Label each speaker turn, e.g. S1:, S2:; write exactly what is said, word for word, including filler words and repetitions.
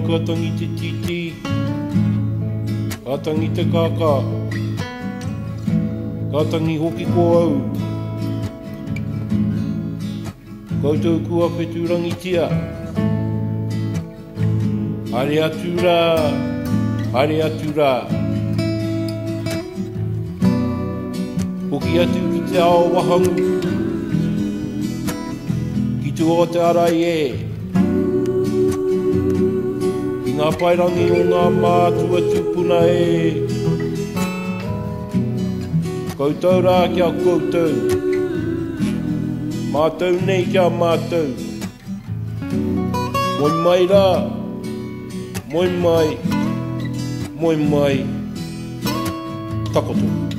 S1: ka tangi te titi, ka tangi te kaka, ka tangi hoki ko au. Koutou kua wheturangi tia. Hare atu rā, hare atu rā. Hoki atu ki te ao wahangu, ki tu o te arai e. Ki ngā pairangi o ngā mātua tupuna e. Koutou rā kia koutou, mātou nei kia mātou. Moi mai rā, moi mai, moi mai, takoto.